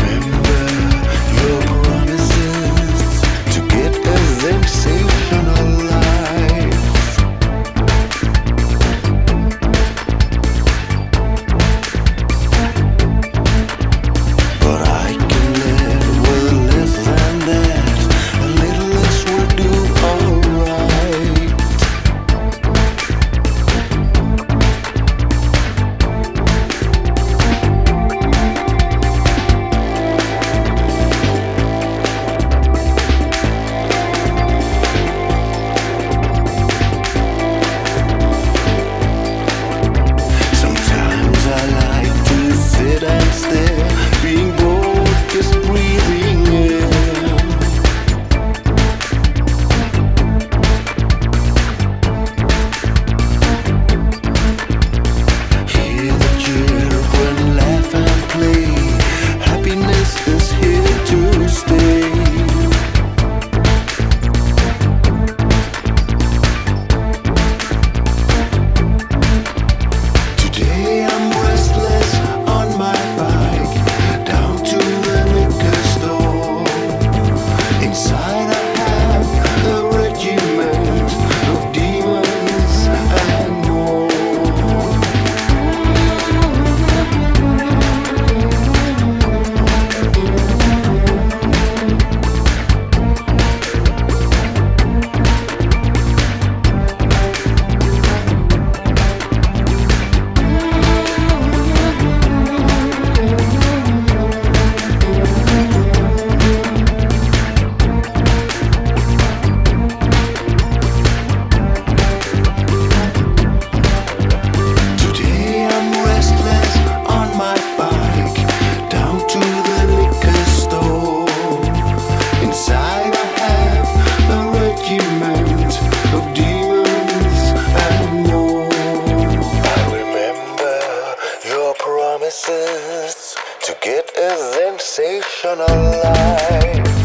remember your promises to get a sensational life. But I can live with less than that. A little less will do alright. Sometimes I like to sit and stare, being bored, just breathing air. Hear the children laugh and play. Happiness is here to stay. Today I'm restless on my bike, down to the liquor store. Inside I have a regiment of demons and more. Today I'm restless on my bike, down to the liquor store. Inside I have a regiment of demons and more. I remember your promises to get a sensational life.